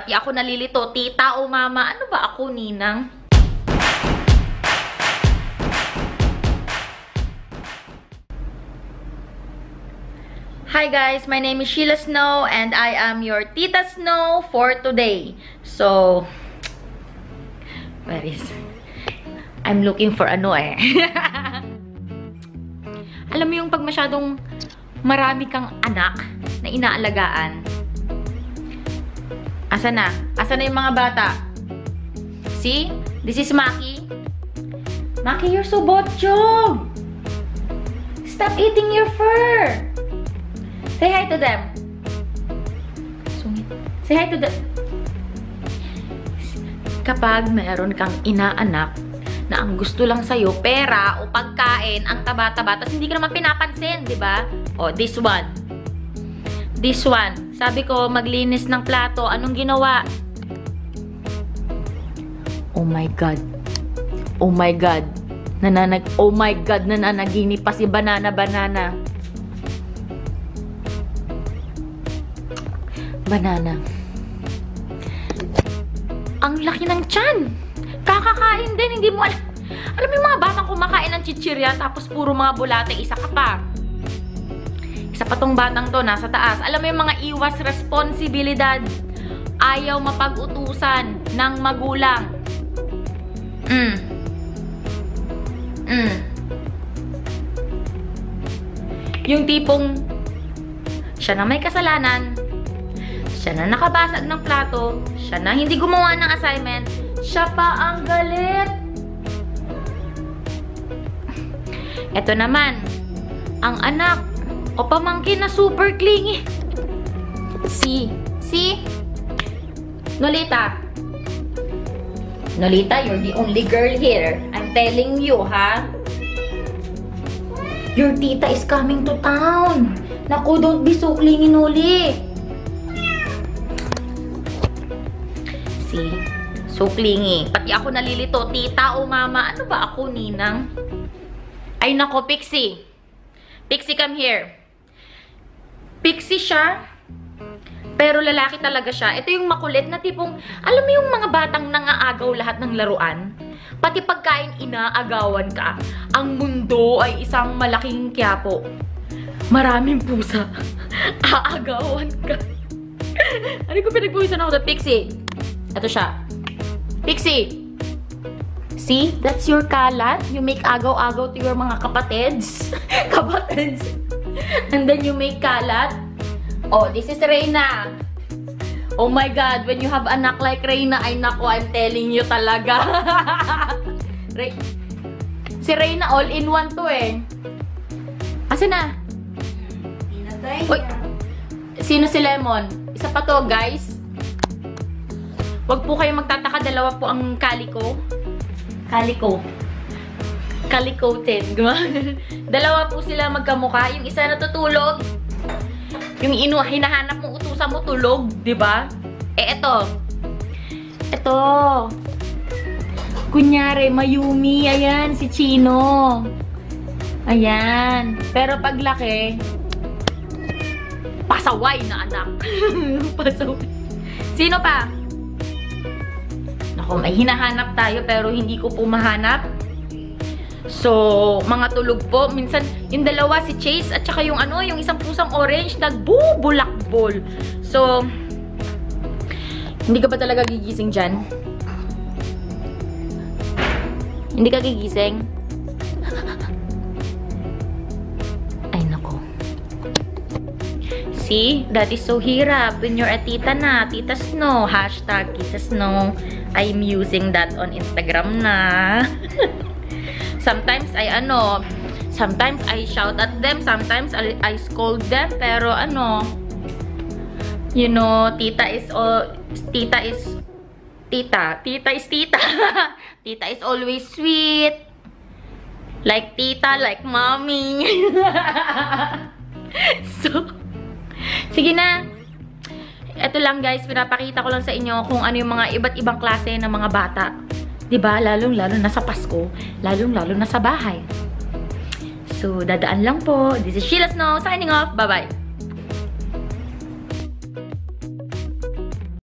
pati ako nalilito. Tita o mama, ano ba ako, ninang? Hi guys, my name is Sheila Snow and I am your Tita Snow for today. So, where is... I'm looking for ano eh. Alam mo yung pag masyadong marami kang anak na inaalagaan. Asa na? Asa na yung mga bata? See? This is Maki. Maki, you're so botchog! Stop eating your fur! Say hi to them. Say hi to them. Kapag meron kang inaanak na ang gusto lang sa'yo, pera o pagkain, ang taba-taba, tapos hindi ka naman pinapansin, di ba? O, this one. This one. Sabi ko, maglinis ng plato. Anong ginawa? Oh my God. Oh my God. Oh my God, nananaginip pa si Banana. Banana. Ang laki ng tiyan. Kakakain din, hindi mo alam. Alam mo yung mga batang kumakain ng chichirya tapos puro mga bulate, isa ka pa. Isa pa tong batang to, nasa taas. Alam mo yung mga iwas responsibilidad. Ayaw mapag-utusan ng magulang. Yung tipong siya na may kasalanan, siya na nakabasag ng plato, siya na hindi gumawa ng assignment, siya pa ang galit. Ito naman, ang anak o pamangkin na super clingy. See? Nolita, you're the only girl here. I'm telling you, ha? Your tita is coming to town. Naku, don't be so clingy, Noli. See? So clingy. Pati ako nalilito. Tita o mama, ano ba ako, ninang? Ay, nako, Pixie. Pixie, come here. Pixie siya, pero lalaki talaga siya. Ito yung makulit na tipong, alam mo yung mga batang nangaagaw lahat ng laruan? Pati pagkain inaagawan ka. Ang mundo ay isang malaking quiapo. Maraming pusa. Aagawan ka. Ano ko pinagpuwisan ako sa Pixie? Ito siya. Pixie! See? That's your kalat. You make agaw-agaw to your mga kapatids. Kapatids. And then you make kalat. Oh, this is Reyna. Oh my God, when you have anak like Reyna, ay nako, I'm telling you talaga. Si Reyna all-in-one to eh. Asan na? Uy, sino si Lemon? Isa pa to, guys. Wag po kayo magtataka, dalawa po ang Calico. Calicoted. Dalawa po sila magkamukha. Yung isa natutulog. Yung hinahanap mong utusan mo tulog, di ba? Eh, ito. Kunyari, Mayumi. Ayan, si Chino. Ayan. Pero paglaki, pasaway na anak. Pasaway. Sino pa? Naku, may hinahanap tayo pero hindi ko po mahanap. So, mga tulog po. Minsan, yung dalawa, si Chase, at saka yung ano, yung isang pusang orange, nagbubulakbol. So, hindi ka ba talaga gigising dyan? Hindi ka gigising? Ay, nako. See? That is so hirap. When you're a tita na, Tita Snow. Hashtag Tita Snow. I'm using that on Instagram na. Sometimes I shout at them, sometimes I scold them, pero ano, you know, tita is tita. Tita is always sweet. Like tita, like mommy. So, sige na. Ito lang guys, pinapakita ko lang sa inyo kung ano yung mga iba't ibang klase ng mga bata. Diba? Lalong-lalo na sa Pasko. Lalong-lalo na sa bahay. So, dadaan lang po. This is Sheila Snow signing off. Bye-bye!